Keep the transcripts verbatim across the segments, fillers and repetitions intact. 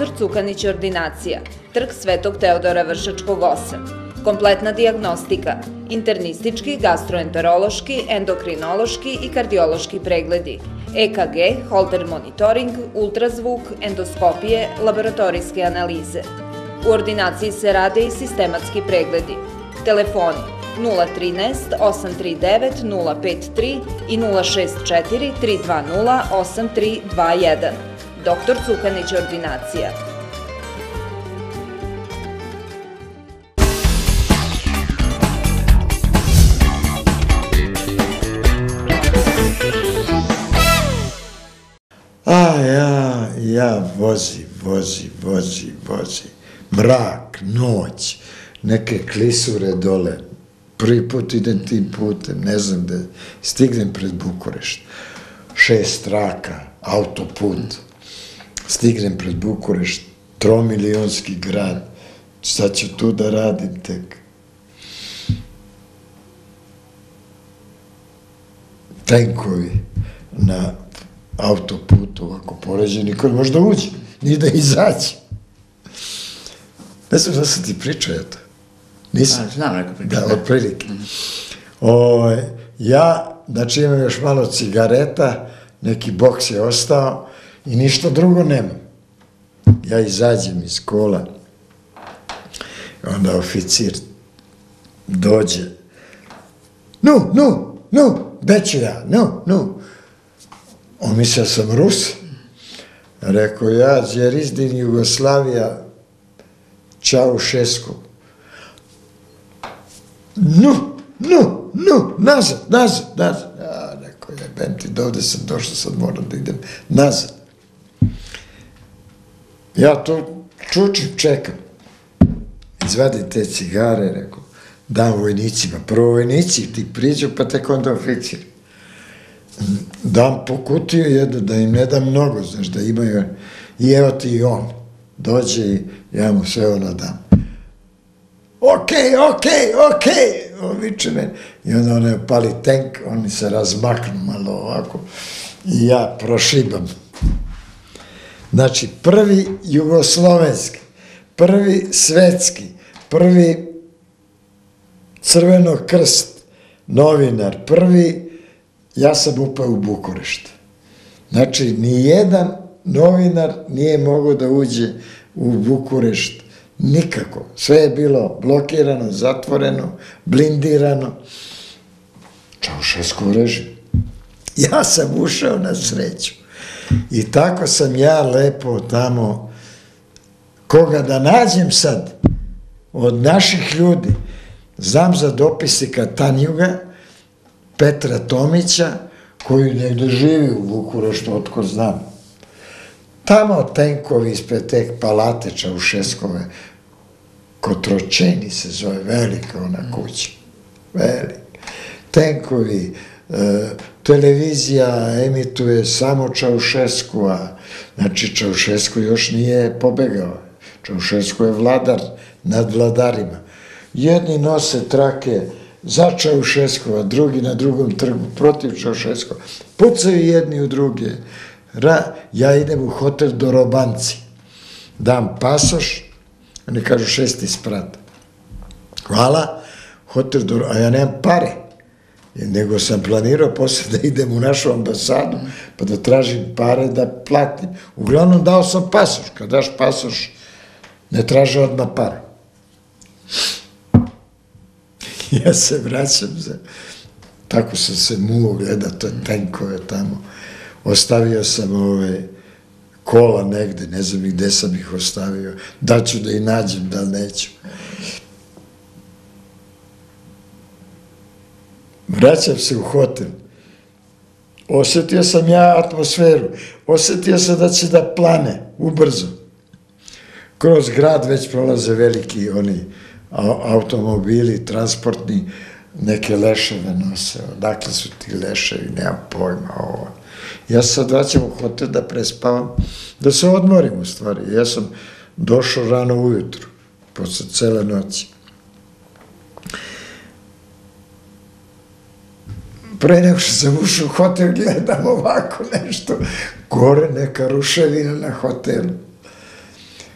doktor Cukanić ordinacija, Trg Svetog Teodora Vršačkog osam. Kompletna dijagnostika, internistički, gastroenterološki, endokrinološki i kardiološki pregledi, E K G, holter monitoring, ultrazvuk, endoskopije, laboratorijske analize. U ordinaciji se rade i sistematski pregledi. Telefoni nula trinaest osam tri devet nula pet tri i nula šest četiri tri dva nula osam tri dva jedan. doktor Cukanić ordinacija. A ja, ja vozi, vozi, vozi, vozi. Mrak, noć, neke klisure dole. Prvi put idem tim putem, ne znam da stignem pred Bukurešt. Šest traka, autoput. Stignem pred Bukurešt, tromilionski grad. Šta ću tu da radim tek? Tenkovi na autoputu, ovako poređe, niko ne može da uđe, ni da izađe. Ne znam da sam ti pričao ja to. Nisam? Znam neko pričao. Da, od prilike. Ja, znači imam još malo cigareta, neki boks je ostao i ništa drugo nemam. Ja izađem iz kola, onda oficir dođe. Nu, nu, nu, gde ću ja, nu, nu. On mislio sam Rus. Rekao ja, Zjerizdin Jugoslavija, Čaušesku. Nu, nu, nu, nazad, nazad, nazad. Ja, rekao je, ben ti, dovde sam došao, sad moram da idem nazad. Ja to čučim, čekam. Izvadim te cigare, rekao, dam vojnicima. Prvo vojnici ti priđu, pa tek onda oficiri. Dam po kutiju jednu, da im ne dam mnogo, znaš, da imaju, i evo ti i on. Dođe i ja mu sve ono dam. Okej, okej, okej, on viče meni. I onda on pali tank, oni se razmaknu malo ovako i ja prošibam. Znači, prvi jugoslovenski, prvi svetski, prvi Crveno krst, novinar, prvi, ja sam upao u Bukurešt. Znači, nijedan novinar nije mogao da uđe u Bukurešt. Nikako. Sve je bilo blokirano, zatvoreno, blindirano. Čaušeskov režim. Ja sam ušao na sreću. I tako sam ja lepo tamo, koga da nađem sad, od naših ljudi, znam za dopisnika Tanjuga, Petra Tomića, koji negde živi u Bukureštu, otko znam. Tamo tenkovi ispred tek palate Čaušeskove, Kotročeni se zove, velika ona kuća, velika. Tenkovi, televizija emituje samo Čaušeskova, znači Čaušesku još nije pobegao, Čaušesku je vladar nad vladarima. Jedni nose trake za Čaušeskova, drugi na drugom trgu protiv Čaušeskova, pucaju jedni u druge. Ja idem u hotel Dorobanci, dam pasoš, oni kažu šesti sprat. Hvala, hotel Dorobanci, a ja nemam pare, nego sam planirao posle da idem u našu ambasadu, pa da tražim pare da platim. Uglavnom dao sam pasoš, kad daš pasoš, ne traže odmah pare. Ja se vraćam, tako sam se muo gleda, to je tenkove tamo. Ostavio sam ove kola negde, ne znam i gde sam ih ostavio, da ću da ih nađem, da li neću. Vraćam se u hotel. Osetio sam ja atmosferu, osetio sam da će da plane ubrzo. Kroz grad već prolaze veliki oni automobili, transportni, neke leševe nose. Odakle su ti leševi, nemam pojma ovo. Ja se sad vraćam u hotel da prespavam, da se odmorim u stvari. Ja sam došao rano ujutru, posle cele noći. Pre nego što sam ušao u hotel, gledam ovako nešto, gore neka ruševina na hotelu.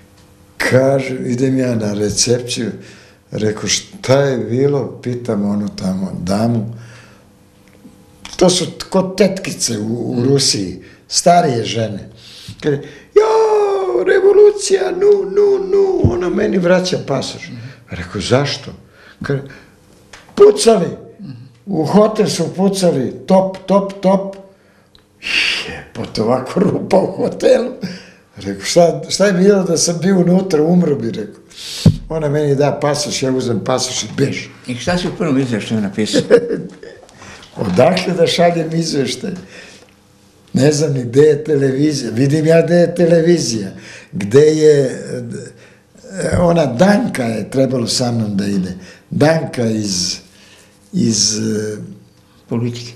kaže, idem ja na recepciju, rekao, šta je bilo, pitam onu tamo damu, to su kod tetkice u, u Rusiji, starije žene. Kaže, jo, revolucija, nu, nu, nu, ona meni vraća pasoš. Rekao, zašto? Kaže, pucali, u hotel su pucali, top, top, top. Jebot, ovako rupa u hotelu. Rekao, šta, šta je bilo da sam bio unutra, umro bi, rekao. Ona meni da pasoš, ja uzem pasoš i bež. I šta si u prvom izveštaju napisao? Odakle da šaljem izveštaj? Ne znam ni gde je televizija. Vidim ja gde je televizija. Gde je... Ona Danka je trebalo sa mnom da ide. Danka iz... iz... Politike.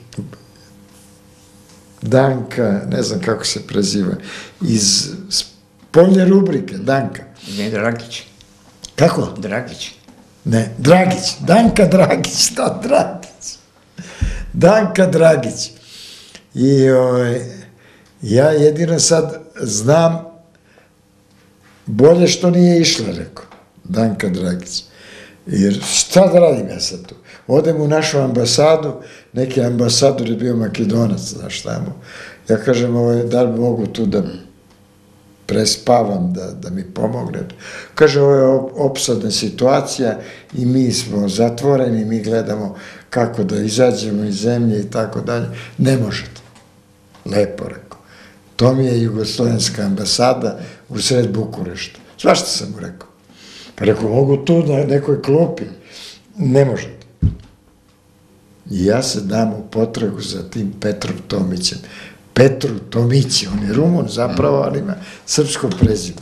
Danka, ne znam kako se preziva, iz spoljne rubrike, Danka. Ne, Dragić. Kako? Dragić. Ne, Dragić, Danka Dragić, to Dragić. Danka Dragić. I ovaj, ja jedino sad znam, bolje što nije išla, rekao, Danka Dragić. Jer šta da radim ja sad tu? Odem u našu ambasadu, neki ambasador je bio Makedonac, znaš tamo. Ja kažem, ovaj, da li mogu tu da prespavam, da, da mi pomogne. Kaže, ovo je opsadna situacija i mi smo zatvoreni, mi gledamo kako da izađemo iz zemlje i tako dalje. Ne možete. Lepo rekao. To mi je jugoslovenska ambasada u sred Bukurešta. Svašta sam mu rekao. Pa rekao, mogu tu na nekoj klopi. Ne možete. I ja se dam u potragu za tim Petrom Tomićem. Petru Tomići, on je Rumun zapravo, ali ima srpsko prezime.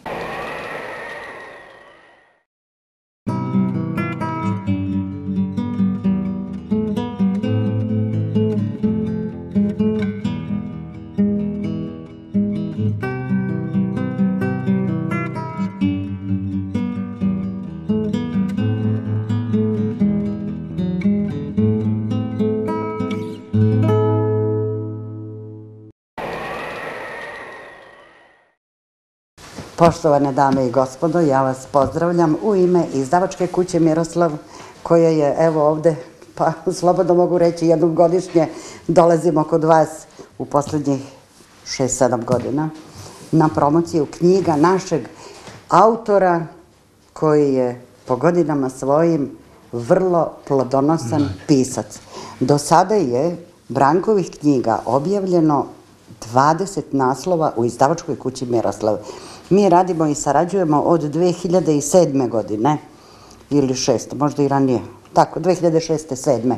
Poštovane dame i gospodo, ja vas pozdravljam u ime izdavačke kuće Miroslav, koja je, evo ovde, pa slobodno mogu reći, jednom godišnje dolazimo kod vas u poslednjih šest sedam godina na promociju knjiga našeg autora koji je po godinama svojim vrlo plodonosan pisac. Do sada je Brankovih knjiga objavljeno dvadeset naslova u izdavačkoj kući Miroslav. Mi radimo i sarađujemo od dve hiljade sedme. godine, ili šeste, možda i ranije, tako, dve hiljade šeste sedme.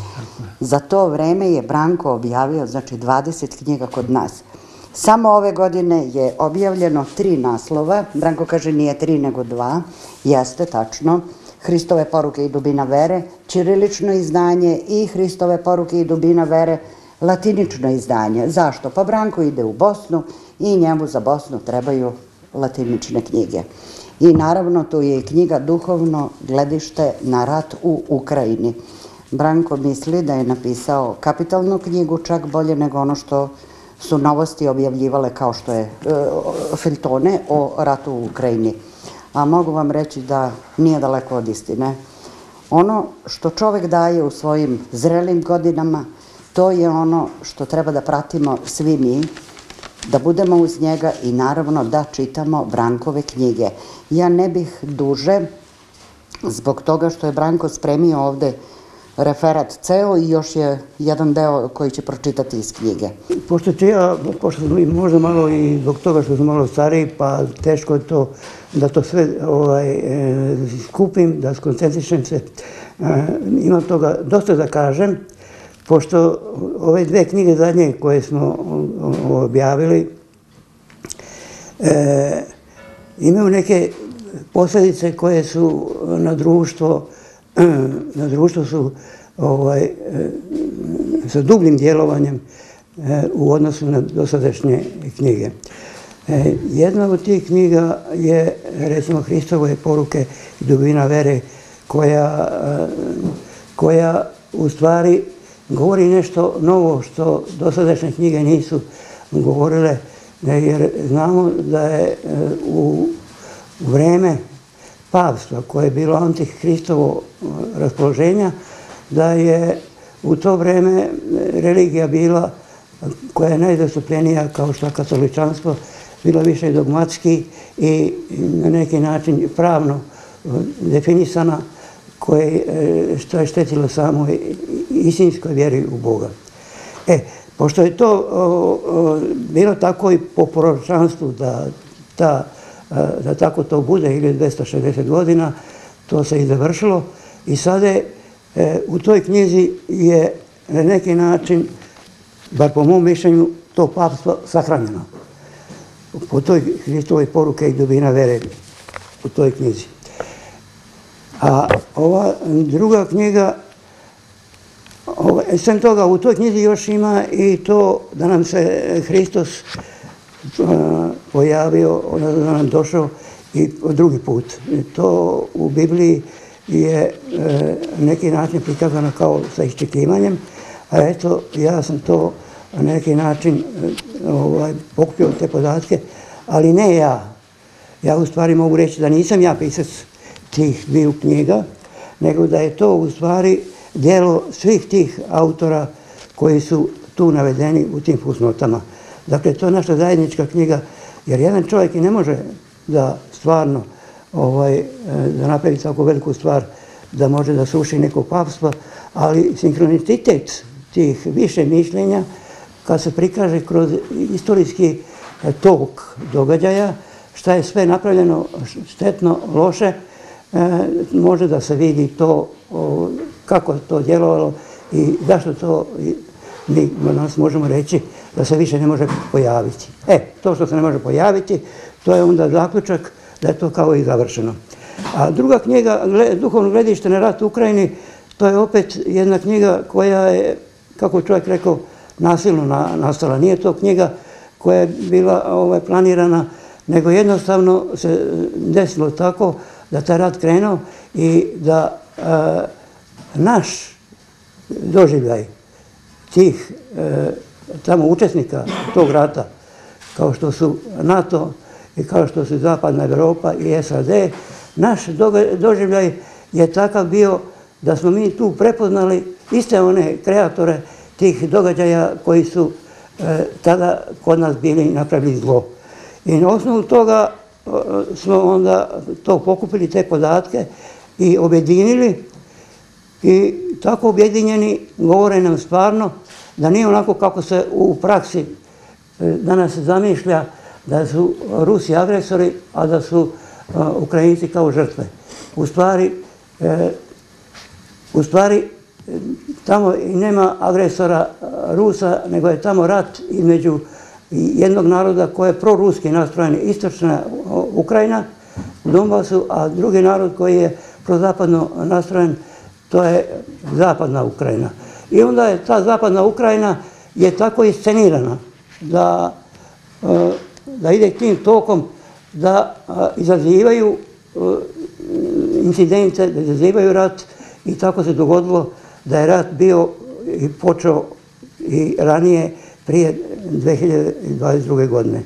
Za to vreme je Branko objavio, znači, dvadeset knjiga kod nas. Samo ove godine je objavljeno tri naslova, Branko kaže nije tri nego dva, jeste tačno, Hristove poruke i dubina vere, ćirilično izdanje i Hristove poruke i dubina vere, latinično izdanje. Zašto? Pa Branko ide u Bosnu i njemu za Bosnu trebaju latinične knjige. I naravno tu je i knjiga Duhovno gledište na rat u Ukrajini. Branko misli da je napisao kapitalnu knjigu, čak bolje nego ono što su Novosti objavljivale kao što je feljtone o ratu u Ukrajini. A mogu vam reći da nije daleko od istine. Ono što čovek daje u svojim zrelim godinama, to je ono što treba da pratimo svi mi, da budemo uz njega i naravno da čitamo Brankove knjige. Ja ne bih duže, zbog toga što je Branko spremio ovde referat ceo i još je jedan deo koji će pročitati iz knjige. Pošto ću ja, pošto sam možda malo i zbog toga što sam malo stariji, pa teško je to da to sve skupim, da skoncentrišem se. Imam toga dosta da kažem, pošto ove dve knjige zadnje koje smo objavili imaju neke posledice koje su na društvo, na društvo su sa dubljim djelovanjem u odnosu na dosadašnje knjige. Jedna od tih knjiga je, recimo, Hristove poruke i dubina vere, koja u stvari govori nešto novo što dosadašnje knjige nisu govorile, jer znamo da je u vreme pavstva koje je bilo antihristovo raspoloženja, da je u to vreme religija bila, koja je najzastupljenija kao što je katoličanstvo, bila više dogmatski i na neki način pravno definisana, što je štetilo samoj istinskoj vjeri u Boga. E, pošto je to bilo tako i po proročanstvu da, ta, da tako to bude hiljadu dvesta šezdeset godina, to se i završilo i sada je, u toj knjizi je na neki način, bar po mom mišljenju, to papstvo sahranjeno. Po toj Hristovoj poruke i dubina vere u toj knjizi. A ova druga knjiga, sem toga, u toj knjizi još ima i to da nam se Hristos pojavio, da nam došao i drugi put. To u Bibliji je neki način prikazano kao sa iščekivanjem, a eto, ja sam to na neki način pokupio te podatke, ali ne ja. Ja u stvari mogu reći da nisam ja pisac tih dviju knjiga, nego da je to u stvari djelo svih tih autora koji su tu navedeni u tim fusnotama. Dakle, to je naša zajednička knjiga, jer jedan čovjek i ne može da stvarno da napravi tako veliku stvar, da može da suši neko papstvo, ali sinkronicitet tih više mišljenja, kad se prikaže kroz istorijski tok događaja, šta je sve napravljeno štetno, loše, može da se vidi to, kako je to djelovalo i zašto to mi danas možemo reći da se više ne može pojaviti. E, to što se ne može pojaviti, to je onda zaključak da je to kao i završeno. A druga knjiga, Duhovno gledište na rat u Ukrajini, to je opet jedna knjiga koja je, kako čovjek rekao, nasilno nastala. Nije to knjiga koja je bila planirana, nego jednostavno se desilo tako da taj rat krenuo i da naš doživljaj tih tamo učesnika tog rata, kao što su NATO i kao što su Zapadna Evropa i S A D, naš doživljaj je takav bio da smo mi tu prepoznali iste one kreatore tih događaja koji su tada kod nas bili napravili zlo. I na osnovu toga smo onda to pokupili, te podatke, i objedinili i tako objedinjeni govore nam stvarno da nije onako kako se u praksi danas zamišlja, da su Rusi agresori, a da su Ukrajinci kao žrtve. U stvari, u stvari tamo i nema agresora Rusa, nego je tamo rat između jednog naroda koji je proruski nastrojen, istočna Ukrajina u Donbasu, a drugi narod koji je prozapadno nastrojen, to je zapadna Ukrajina. I onda je ta zapadna Ukrajina je tako iscenirana da, da ide tim tokom, da izazivaju incidente, da izazivaju rat, i tako se dogodilo da je rat bio i počeo i ranije, prije dve hiljade dvadeset druge. godine.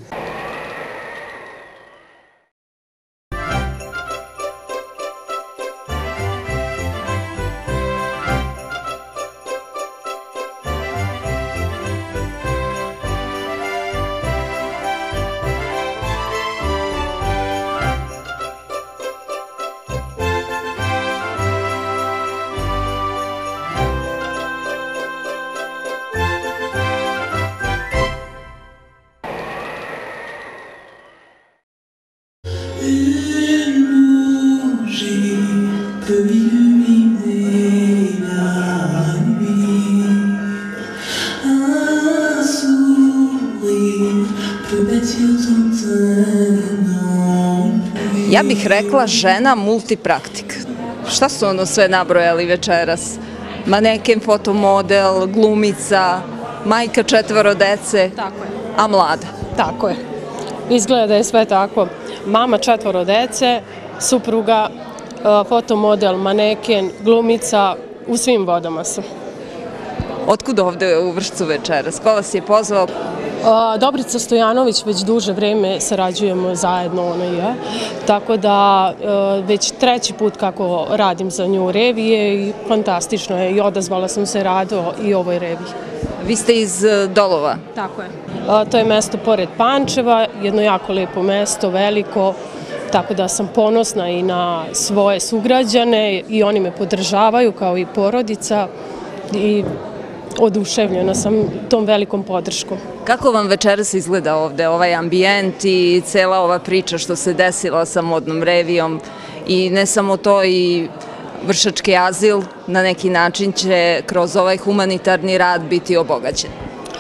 Ja bih rekla žena multipraktik. Šta su ono sve nabrojali večeras? Maneken, fotomodel, glumica, majka četvoro dece, a mlada. Tako je. Izgleda da je sve tako. Mama četvoro dece, supruga, fotomodel, maneken, glumica, u svim vodama su. Otkud ovde u Vršcu večeras? Ko vas je pozvao? Dobrica Stojanović već duže vreme sarađujemo zajedno, ona i ja, tako da već treći put kako radim za nju revije i fantastično je i odazvala sam se rado i ovoj reviji. Vi ste iz Dolova? Tako je. To je mesto pored Pančeva, jedno jako lepo mesto, veliko, tako da sam ponosna i na svoje sugrađane i oni me podržavaju kao i porodica i oduševljena sam tom velikom podrškom. Kako vam večeras izgleda ovde, ovaj ambijent i cela ova priča što se desila sa modnom revijom i ne samo to, i Vršački azil na neki način će kroz ovaj humanitarni rad biti obogaćen?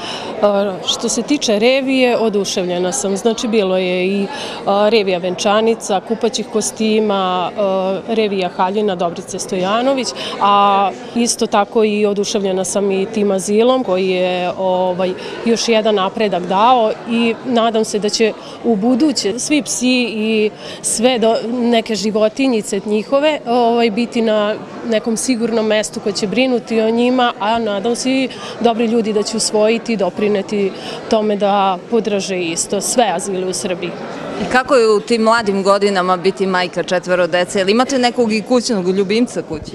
Što se tiče revije, oduševljena sam. Znači, bilo je i revija venčanica, kupaćih kostima, revija haljina Dobrice Stojanović, a isto tako i oduševljena sam i tim azilom koji je još jedan napredak dao i nadam se da će u buduće svi psi i sve neke životinjice njihove biti na nekom sigurnom mestu koji će brinuti o njima, a nadam se i dobri ljudi da će usvojiti i doprineti tome da podrže isto sve azile u Srbiji. I kako je u tim mladim godinama biti majka četvoro dece? Ili imate nekog i kućnog ljubimca kući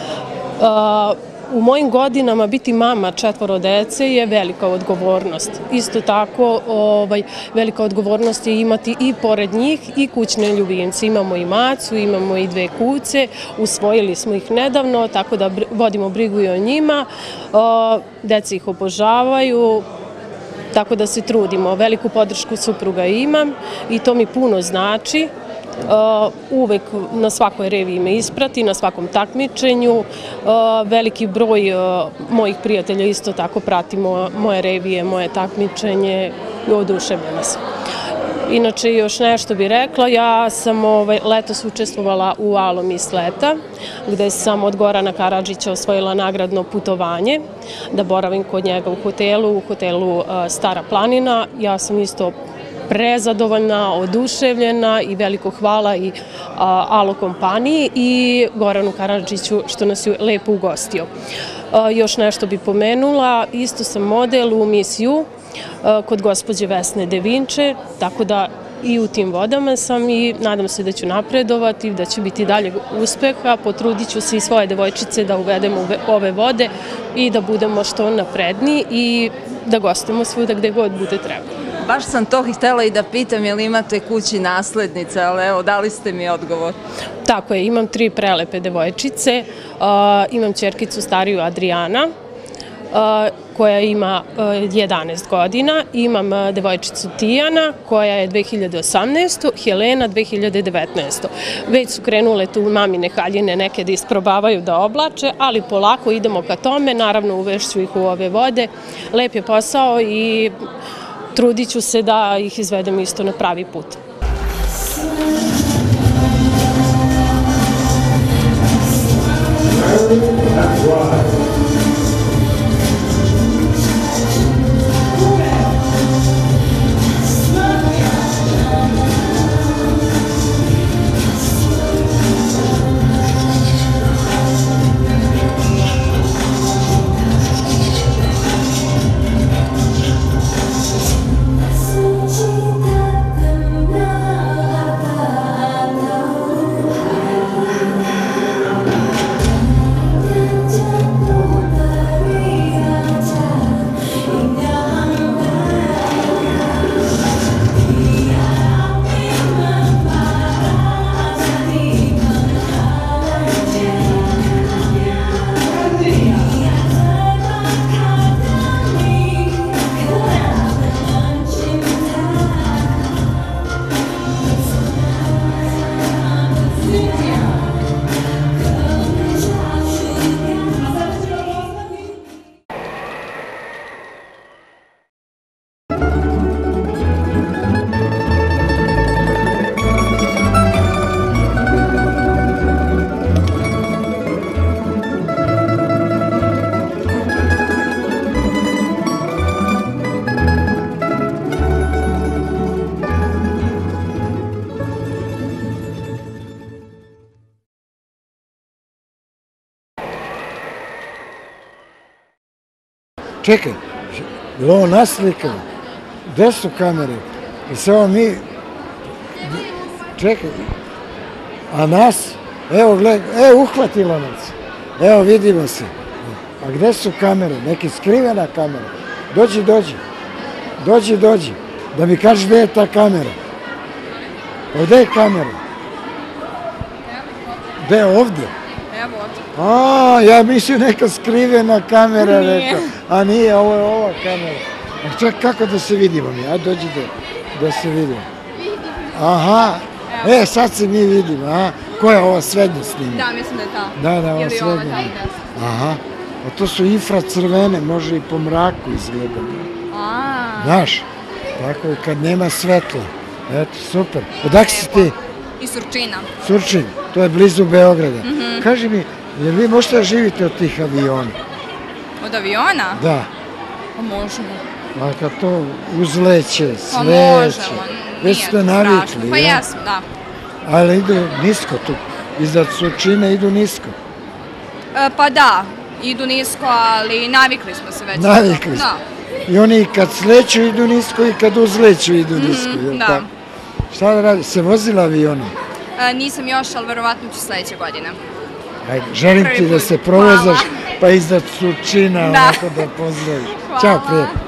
možda? U mojim godinama biti mama četvoro dece je velika odgovornost. Isto tako velika odgovornost je imati i pored njih i kućne ljubimce. Imamo i macu, imamo i dve kuce, usvojili smo ih nedavno, tako da vodimo brigu i o njima. Deca ih obožavaju, tako da se trudimo. Veliku podršku supruga imam i to mi puno znači. Uvek na svakoj reviji me isprati, na svakom takmičenju. Veliki broj mojih prijatelja isto tako prati moje revije, moje takmičenje i oduševljena sam. Inače, još nešto bih rekla, ja sam letos učestvovala u Alo Mis Leta, gde sam od Gorana Karadžića osvojila nagradno putovanje, da boravim kod njega u hotelu, u hotelu Stara planina. Ja sam isto prezadovoljna, oduševljena i veliko hvala i Alo kompaniji i Goranu Karadžiću što nas je lepo ugostio. Još nešto bih pomenula, isto sam model u Miss You kod gospođe Vesne Devinče, tako da i u tim vodama sam i nadam se da ću napredovati, da će biti dalje uspeha. Potrudit ću se i svoje devojčice da uvedemo u ove vode i da budemo što napredniji i da gostujemo svuda gde god bude trebalo. Baš sam to htela i da pitam, je li imate kući naslednice, ali evo, dali ste mi odgovor. Tako je, imam tri prelepe devojčice, imam ćerkicu stariju Adrijana, koja ima jedanaest godina, imam devojčicu Tijana, koja je dve hiljade osamnaeste. Helena dve hiljade devetnaeste. Već su krenule tu mamine haljine neke da isprobavaju da oblače, ali polako idemo ka tome, naravno uvešću ih u ove vode. Lep je posao i trudit ću se da ih izvedem isto na pravi put. Čekaj, je li ovo naslika? gde su kamere? I samo mi, čekaj, a nas, evo gledaj, e, uhvatila nas, evo vidimo se. A gde su kamere? Neke skrivena kamera. Dođi, dođi, dođi, dođi, da mi kažeš gde je ta kamera. Gde je kamera? Gde je ovdje? Evo ovdje. A, ja mislim neka skrivena kamera, rekao. A nije, ovo je ova kamera. A čak kako da se vidimo mi? A dođi da se vidimo. Aha, e, sad se mi vidimo, aha. Ko je ova srednja snima? Da, mislim da je ta. Da, da, ova srednja. Aha, a to su infracrvene, može i po mraku izgledati. Znaš, tako je kad nema svetla. Eto, super. Odakle si ti? Iz Surčina. Surčin, to je blizu Beograda. Kaži mi, jer vi možete da živite od tih aviona? Od aviona? Da. Pa možemo. A kad to uzleće, Pa sleće, možemo, već nije ste to navikli, strašno. Pa ja? jesmo, da. Ali idu nisko tu, iznad Surčina idu nisko. E, pa da, idu nisko, ali navikli smo se već. Navikli smo. Da. I oni kad sleću idu nisko i kad uzleću idu nisko. Mm, da. Šta da radi? Se vozila avionom? E, nisam još, ali verovatno ću sledeće godine. Ajde, želim ti da se provozaš, pa iznad Surčina onako da pozdraviš. Ćao, prijatno.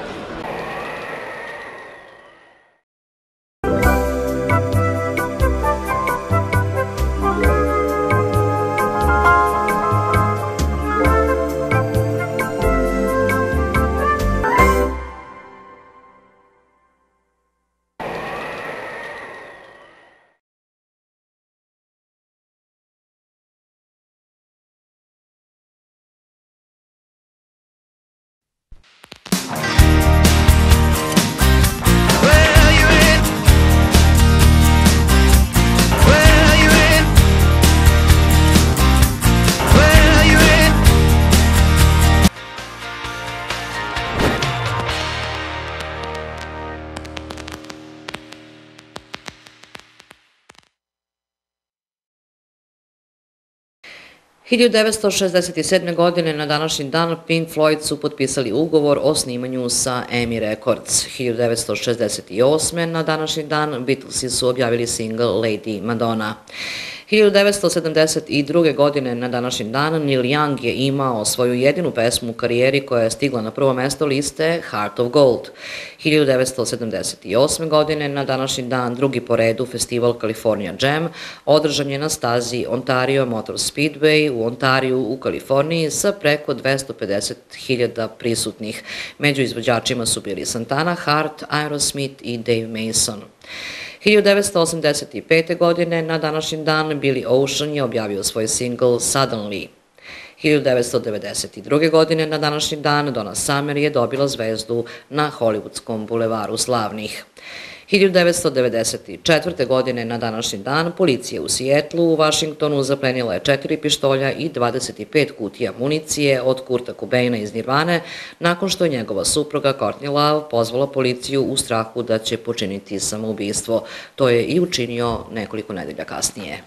hiljadu devetsto šezdeset sedme. godine na današnji dan Pink Floyd su potpisali ugovor o snimanju sa EMI Records. hiljadu devetsto šezdeset osme. na današnji dan Beatlesi su objavili single Lady Madonna. hiljadu devetsto sedamdeset druge. godine na današnji dan Neil Young je imao svoju jedinu pesmu u karijeri koja je stigla na prvo mesto liste Heart of Gold. hiljadu devetsto sedamdeset osme. godine na današnji dan drugi po redu festival California Jam održan je na stazi Ontario Motor Speedway u Ontariju u Kaliforniji sa preko dvesta pedeset hiljada prisutnih. Među izvođačima su bili Santana, Hart, Aerosmith i Dave Mason. hiljadu devetsto osamdeset pete. godine na današnji dan Billy Ocean je objavio svoj single Suddenly. hiljadu devetsto devedeset druge. godine na današnji dan Donna Summer je dobila zvezdu na Hollywoodskom bulevaru slavnih. hiljadu devetsto devedeset četvrte. godine na današnji dan policija u Sijetlu u Vašingtonu zaplenila je četiri pištolja i dvadeset pet kutija municije od Kurta Cobaina iz Nirvane nakon što je njegova supruga Courtney Love pozvala policiju u strahu da će počiniti samoubistvo. To je i učinio nekoliko nedelja kasnije.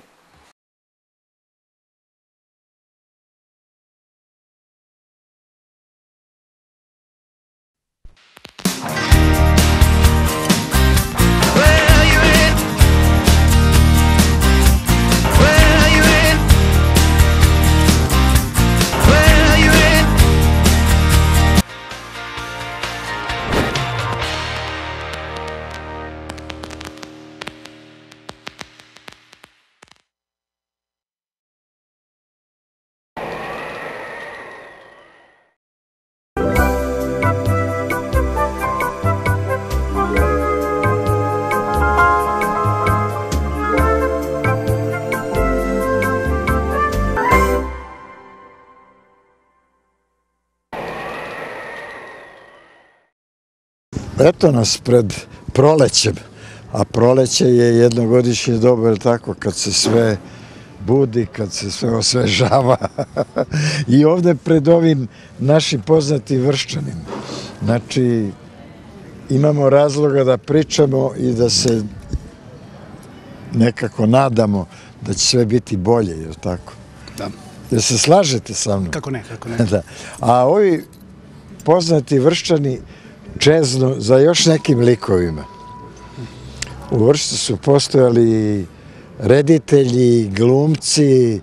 Eto nas pred prolećem, a proleće je jednogodišnje doba, tako, kad se sve budi, kad se sve osvežava. I ovde pred ovim našim poznatim Vrščanim. Znači, imamo razloga da pričamo i da se nekako nadamo da će sve biti bolje, je li tako? Da. Jel se slažete sa mnom? Kako ne, kako ne. Da. A ovi poznati Vrščani čeznu za još nekim likovima. U Vršcu su postojali reditelji, glumci,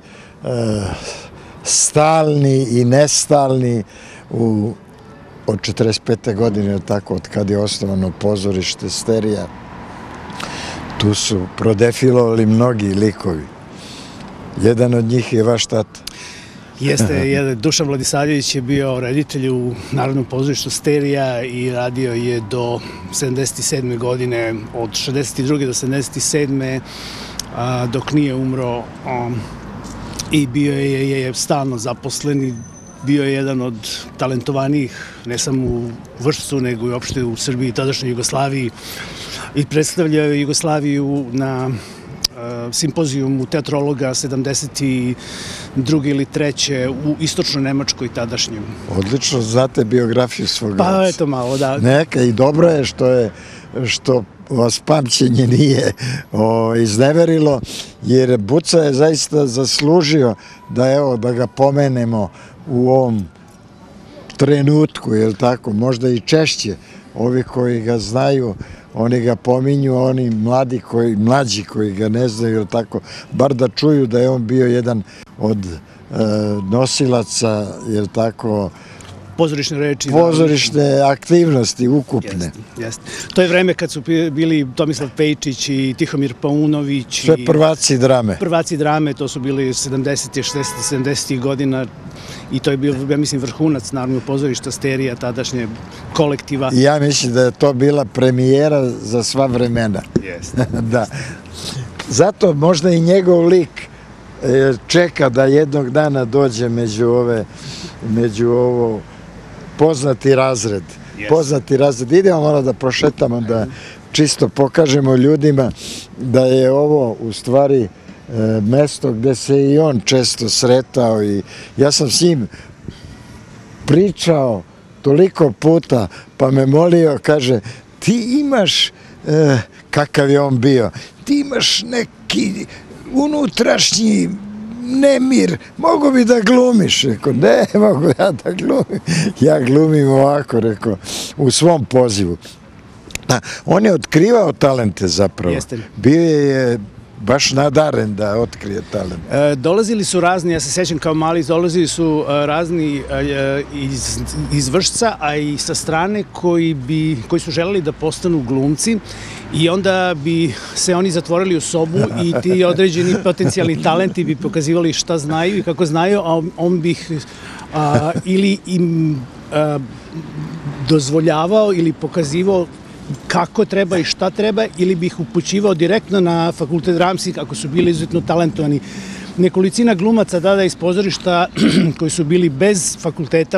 stalni i nestalni u, od četrdeset pete godine, tako, od kad je osnovano pozorište Sterija. Tu su prodefilovali mnogi likovi. Jedan od njih je vaš tata. Jeste, Dušan Vladisavljević je bio reditelj u Narodnom pozorištu Sterija i radio je do sedamdeset sedme godine, od šezdeset druge do sedamdeset sedme dok nije umro, i bio je stalno zaposlen i bio je jedan od talentovanijih, ne samo u Vršcu, nego i uopšte u Srbiji i tadašnjoj Jugoslaviji, i predstavljao je Jugoslaviju na simpozijumu teatrologa sedamdeset druge ili treće u istočnoj Nemačkoj tadašnjem. Odlično znate biografiju svog oca. Pa eto malo, da. Neka, i dobro je što je što vas pamćenje nije izneverilo, jer Buca je zaista zaslužio da, evo, da ga pomenemo u ovom trenutku, je li tako, možda i češće. Ovi koji ga znaju, oni ga pominju, oni mladi koji, mlađi koji ga ne znaju, je li tako, bar da čuju da je on bio jedan od nosilaca, je li tako, pozorišne reči. Pozorišne aktivnosti ukupne. Jeste. To je vreme kad su bili Tomislav Pejčić i Tihomir Paunović. Sve prvaci drame. Prvaci drame, to su bili sedamdesetih, šezdesetih, sedamdesetih godina i to je bio, ja mislim, vrhunac Narodnog pozorišta Sterija, tadašnje kolektiva. I ja mislim da je to bila premijera za sva vremena. Jeste. Da. Zato možda i njegov lik čeka da jednog dana dođe među ove, među ovo poznati razred. Poznati razred. Idemo malo da prošetamo, da čisto pokažemo ljudima da je ovo u stvari mesto gde se i on često sretao i ja sam s njim pričao toliko puta, pa me molio, kaže, ti imaš, kakav je on bio, ti imaš neki unutrašnji nemir, mogu bi da glumiš? Rekao, ne, mogu ja da glumim. Ja glumim ovako, rekao, u svom pozivu. On je otkrivao talente zapravo. Bio je baš nadaren da otkrije talent. Dolazili su razni, ja se sećam kao mali, dolazili su razni iz Vršca, a i sa strane koji su želeli da postanu glumci i onda bi se oni zatvorili u sobu i ti određeni potencijalni talenti bi pokazivali šta znaju i kako znaju, a on bi ih ili im dozvoljavao ili pokazivao kako treba i šta treba, ili bi ih upućivao direktno na fakultet dramskih ako su bili izuzetno talentovani. Nekolicina glumaca tada iz pozorišta koji su bili bez fakulteta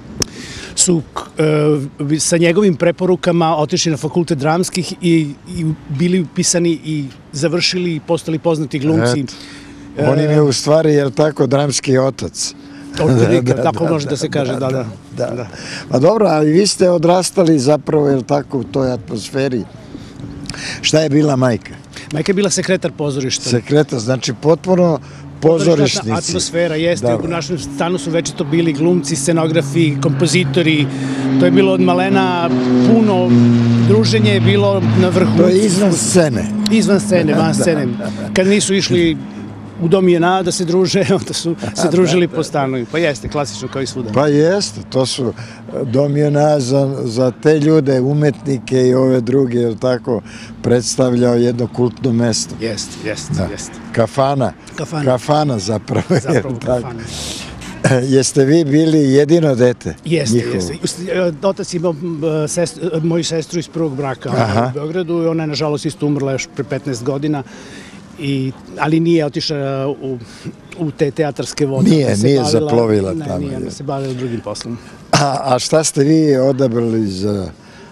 su sa njegovim preporukama otišli na fakultet dramskih i bili upisani i završili i postali poznati glumci. On im je u stvari, jer tako, dramski otac. Tako može da se kaže, da, da. Pa dobro, ali vi ste odrastali zapravo, je li tako, u toj atmosferi. Šta je bila majka? Majka je bila sekretar pozorišta. Sekretar, znači potpuno pozorišnici. Atmosfera jeste, u našem stanu su večito bili glumci, scenografi, kompozitori, to je bilo od malena puno, druženje je bilo na vrhu. To je izvan scene. Izvan scene, van scene. Kad nisu išli u Dom J N A da se druže, onda su se družili po stanu. Pa jeste, klasično kao i svuda. Pa jeste, to su Dom J N A za te ljude, umetnike i ove druge, jer tako, predstavljao jedno kultno mesto. Jeste, jeste, jeste. Kafana. Kafana zapravo. Zapravo kafana. Jeste vi bili jedino dete? Jeste, jeste. Otac imao moju sestru iz prvog braka u Beogradu i ona je, nažalost, isto umrla još pre petnaest godina. Ali nije otišla u te teatarske vode. Nije, nije zaplovila tamo. Ne, nije, ona se bavila drugim poslom. A šta ste vi odabrali za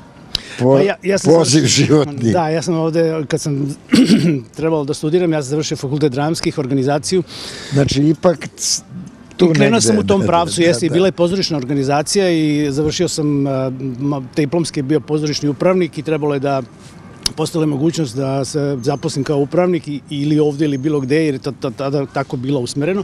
poziv životni? Da, ja sam ovde, kad sam trebalo da studiram, ja sam završio fakultet dramskih, organizaciju. Znači, ipak tu negde. I krenuo sam u tom pravcu, jeste, i bila je pozorišna organizacija i završio sam, diplomski bio pozorišni upravnik i trebalo je da postala je mogućnost da se zaposlim kao upravnik ili ovde ili bilo gde, jer je tada tako bilo usmereno.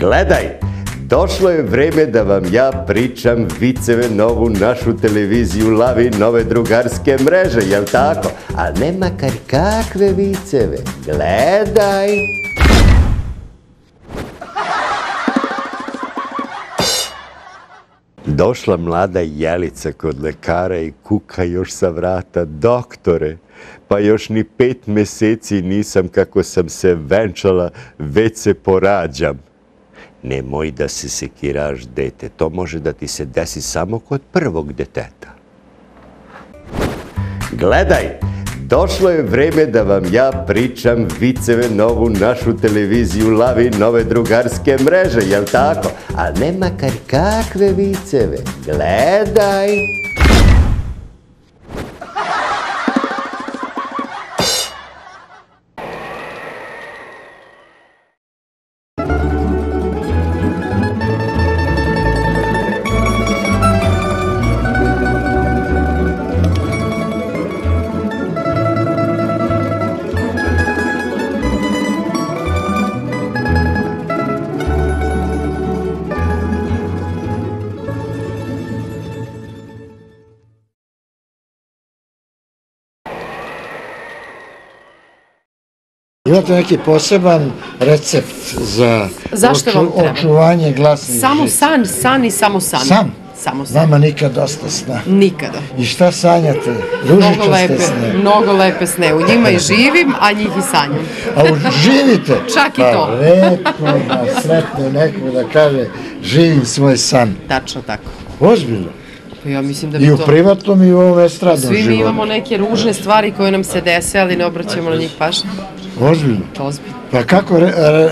Gledaj, došlo je vreme da vam ja pričam viceve novu našu televiziju Lavi nove drugarske mreže, jel tako? A ne makar kakve viceve. Gledaj! Došla mlada Jelica kod lekara i kuka još sa vrata. Doktore, pa još ni pet meseci nisam kako sam se venčala, već se porađam. Nemoj da se sekiraš, dete. To može da ti se desi samo kod prvog deteta. Gledaj, došlo je vreme da vam ja pričam viceve novu našu televiziju Lavi nove drugarske mreže, jel tako? A ne makar kakve viceve. Gledaj! Imate neki poseban recept za očuvanje glasnih žica? Samo san, san i samo san. San? Samo san. Vama nikad dosta sna? Nikada. I šta sanjate? Ružičaste sne? Mnogo lepe sne. U njima i živim, a njih i sanjam. A živite? Čak i to. Pa retko da sretne neko da kaže živim svoj san. Tačno tako. Ozbiljno? Ja mislim da bi to... I u privatnom i u ovom estradnom životu. Svi mi imamo neke ružne stvari koje nam se dese, ali ne obraćamo na njih pažnju. Ozbiljno? Ozbiljno. Pa kako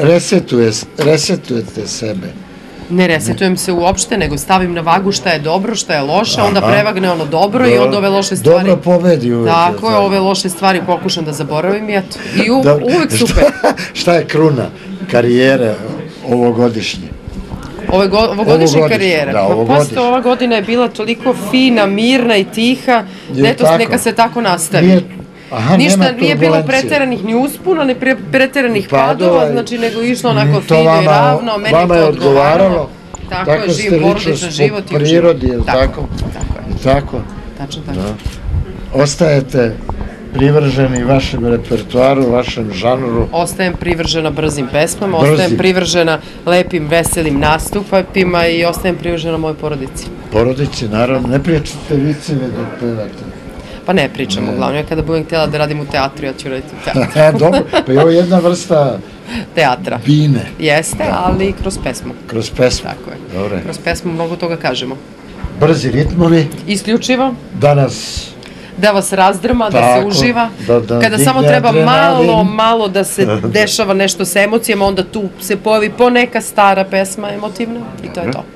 resetujete sebe? Ne resetujem se uopšte, nego stavim na vagu šta je dobro, šta je loše, onda prevagne ono dobro i onda ove loše stvari... Dobro pobedi uvek. Tako je, ove loše stvari pokušam da zaboravim i eto. I uvek super. Šta je kruna karijere ovogodišnje? Ovogodišnje karijere. Pa posto ova godina je bila toliko fina, mirna i tiha, da eto neka se tako nastavi. Ništa nije bilo preteranih ni uspuna, ni preteranih padova, znači nego išlo onako fino i ravno, meni je to odgovaralo. Tako je, živ porodičan život i uživ. Tako ste lično po prirodi, je li tako? Tako je. Tačno tako. Ostajete privrženi vašem repertuaru, vašem žanru? Ostajem privržena brzim pesmama, ostajem privržena lepim, veselim nastupima i ostajem privržena mojoj porodici. Porodici, naravno. Ne pričate viceve dok pevate? Pa ne pričam, uglavnom. Ja kada budem htjela da radim u teatru, ja ću raditi u teatru. Dobro, pa je ovo jedna vrsta teatra. Bine. Jeste, ali kroz pesmu. Kroz pesmu. Tako je. Kroz pesmu mnogo toga kažemo. Brzi ritmovi. Isključivo. Danas... Da vas razdrma, da se uživa. Kada samo treba malo, malo da se dešava nešto sa emocijama, onda tu se pojavi poneka stara pesma emotivna i to je to.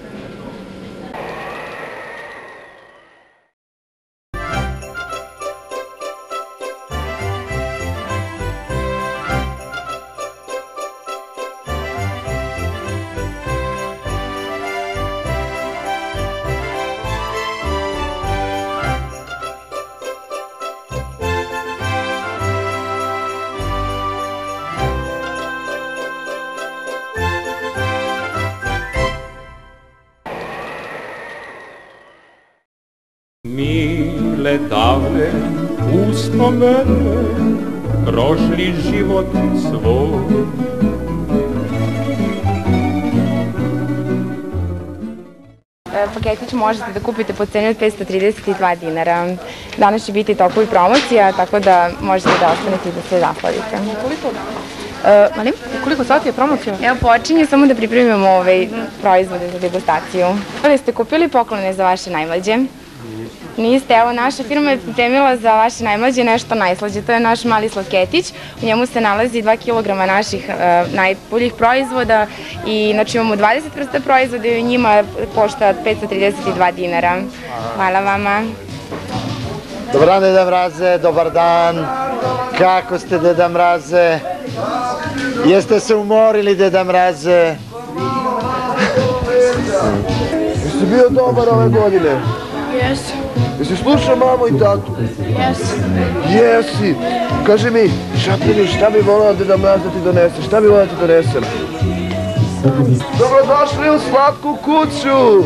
Mile davne uspomene, prošli život svoj. Paketić možete da kupite po ceni od petsto trideset dva dinara. Danas će biti toliko i promocija, tako da možete da ostanete i da se zaplavite. Koliko? Molim? Koliko sati je promocija? Evo počinje samo da pripremimo ove proizvode za degustaciju. Ali ste kupili poklone za vaše najmlađe? Niste, evo naša firma je pripremila za vaše najmlađe nešto najslađe, to je naš mali sladketić, u njemu se nalazi dva kilograma naših najboljih proizvoda i znači imamo dvadeset vrsta proizvoda i u njima košta petsto trideset dva dinara. Hvala vama. Dobar dan, Deda Mraze, dobar dan. Kako ste, Deda Mraze? Jeste se umorili, Deda Mraze? Jesi bio dobar ove godine? Jesi. Jesi slušao mamu i tatu? Jesi. Jesi. Kaži mi, Šapljeni, šta bi volao Deda Mraz da ti donese? Šta bi volao da ti donesem? Dobrodošli u slatku kuću.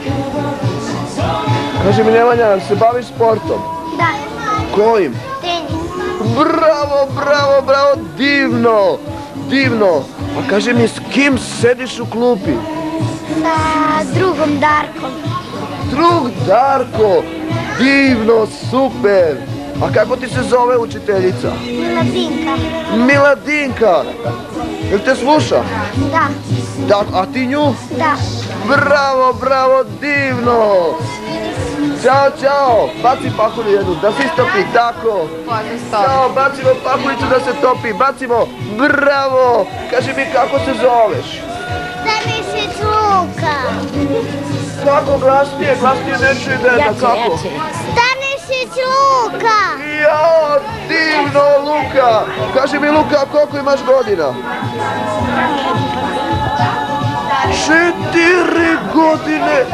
Kaži mi, Nemanja, se baviš sportom? Da. Kojim? Tenis. Bravo, bravo, bravo, divno, divno. A kaži mi, s kim sediš u klupi? Sa drugom Darkom. Drug Darko, divno, super. A kako ti se zove učiteljica? Miladinka. Miladinka. Jel te sluša? Da. Da, a ti nju? Da. Bravo, bravo, divno. Ćao, čao. Baci pahulju jednu, da se istopi, tako. Ćao, bacimo pahuljicu da se topi, bacimo. Bravo. Kaži mi, kako se zoveš? Stanišić Luka. Kako glasnije, glasnije ne čuje deda, kako? Stanišić Luka. Jao, divno, Luka. Kaži mi, Luka, koliko imaš godina? Četiri godine.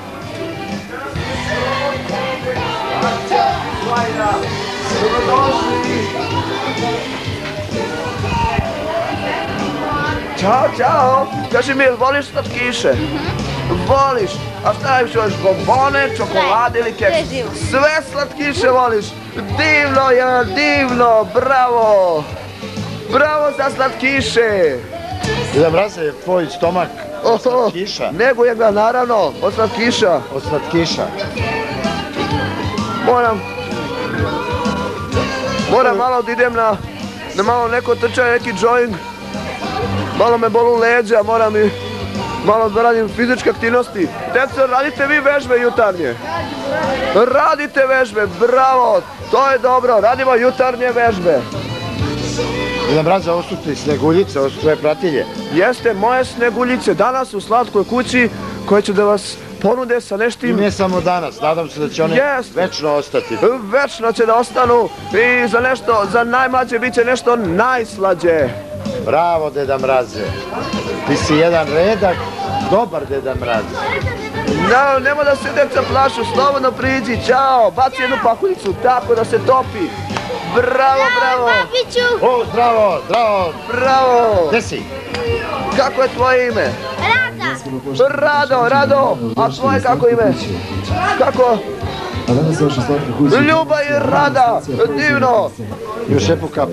Ćao, čao. Kaži mi, jel voliš slatkiše? Voliš. A šta najviše voliš? Bombone, čokolade ili keks? Sve slatkiše voliš. Divno je, divno, bravo. Bravo za slatkiše. Deda Mraze, tvoj stomak od slatkiša? Neguje ga, naravno, od slatkiša. Od slatkiša. Moram, moram malo da idem na, na malo neko trčanje, neki jogging. Malo me bolu leđa, moram i malo da radim fizičke aktivnosti. Deco, radite vi vežbe jutarnje? Radite vežbe, bravo, to je dobro, radimo jutarnje vežbe. Deda Mraze, ovo su ti sneguljice, ovo su tvoje pratilje. Jeste, moje sneguljice, danas u slatkoj kući koje će da vas ponude sa neštim... I ne samo danas, nadam se da će one večno ostati. Večno će da ostanu i za nešto, za najmlađe bit će nešto najslađe. Bravo, Deda Mraze. Ti si jedan redak, dobar Deda Mraze. No, nemoj da se deca plašu, slobodno priđi, čao, baci jednu pahuljicu, tako da se topi. Bravo, bravo. O, zdravo, zdravo. Bravo. Gde si? Kako je tvoje ime? Rada. Rado, Rado. A tvoje kako ime? Kako? Ljuba i Rada, divno. Imaš lijepu kapu.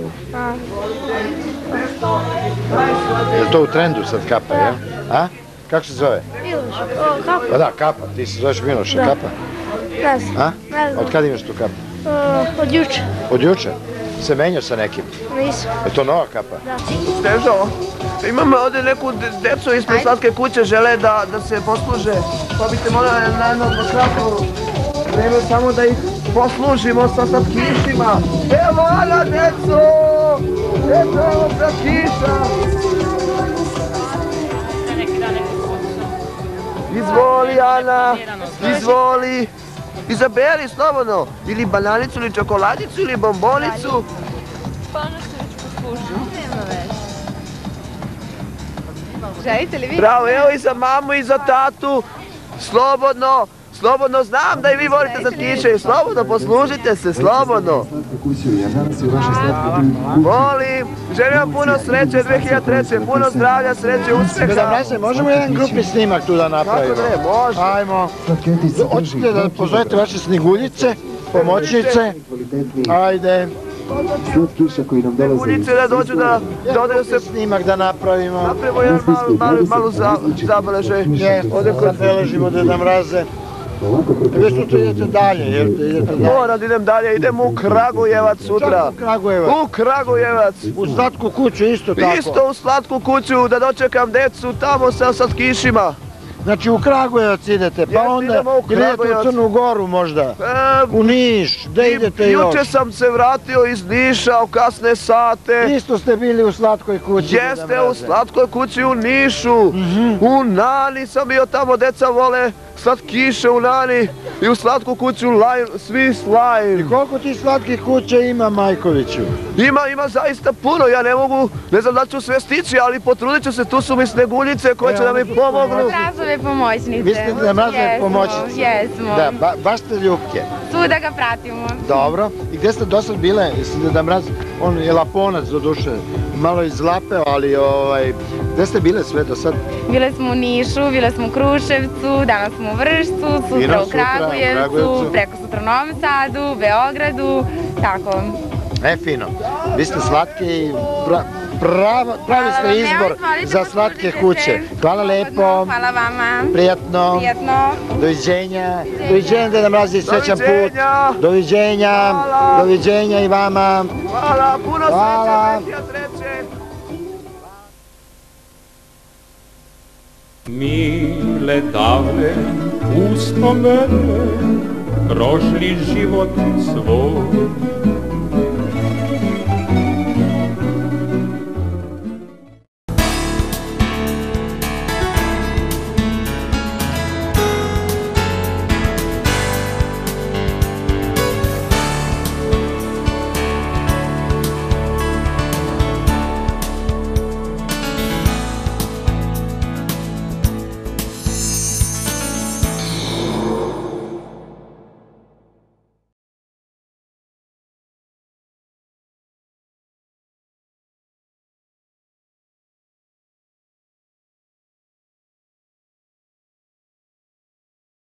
Je to u trendu sad kapa, ja? A? Kako se zove? Miloš. O, kapa. Pa da, kapa. Ti se zoveš Miloš, Da. kapa? Ne znam. A? Ne znam. Od kada imaš tu kapu? O, od juče. Od juče? Se menjao sa nekim? Nisam. Je to nova kapa? Da. Stežo, imam ovdje neku decu ispred slatke kuće, žele da, da se posluže. Pa biste morali na jedno kratko vreme samo da ih poslužimo sa slatkišima. Evo, Ana, deco! Eto, evo slatkiša! Izvoli, Ana, izvoli. Izaberi slobodno, ili bananicu, ili čokoladicu, ili bombonicu. Pa ono što već poslužio. Nema veze. Želite li vi? Bravo, evo i za mamu i za tatu. Slobodno, slobodno, znam da i vi volite slatkiše. Slobodno, poslužite se, slobodno. Volim, želim vam puno sreće dve hiljade treće. Puno zdravlja, sreće, uspeha. Deda Mraze, možemo jedan grupni snimak tu da napravimo? Kako ne, može. Ajmo. Hoćete da pozovete vaše sniguljice, pomoćnice? Ajde. Sniguljice da dođu da dodaju se... Snimak da napravimo. Napravimo jedan malu, malu zabeležaj. Ovdje kod zabeležimo Deda Mraze. Gdje sutra idete dalje? Idete dalje? Moram da idem dalje, idem u Kragujevac sutra. U Kragujevac? U Kragujevac. U slatku kuću isto tako? Isto u slatku kuću, da dočekam decu tamo sa slatkišima. Znači u Kragujevac idete, pa onda idete u Crnu Goru možda, u Niš, gde idete još? Juče sam se vratio iz Niša u kasne sate. Isto ste bili u slatkoj kući. Jeste, u slatkoj kući u Nišu. U Nani sam bio tamo, deca vole slatkiše u Nani i u slatku kuću Swiss Lime. I koliko ti slatkih kuća ima, Majkoviću? Ima, ima zaista puno, ja ne mogu, ne znam da ću sve stići, ali potrudit ću se, tu su mi sneguljice koje će da mi pomognu. Mrazove pomoćnice. Vi ste Deda Mrazove pomoćnice? Jesmo. Da, ba, baš ste ljubke. Svuda ga pratimo. Dobro. I gdje ste dosad bile? Jeste Deda Mraz, on je Laponac do duše, malo izlapeo, ali ovaj, Gde ste bile sve do sad? Bile smo u Nišu, bile smo u Kruševcu, danas smo u Vršcu, sutra u Kragujevcu, preko sutra u Novom Sadu, Beogradu, tako. E, fino. Vi ste slatki i pravi ste izbor za slatke kuće. Hvala lepo. Hvala vama. Prijatno. Prijatno. Doviđenja. Doviđenja, Deda Mraze, i srećan put. Doviđenja. Doviđenja i vama. Hvala, puno sreće, sreće, sreće. Mile davne uspomene prošli život svoj.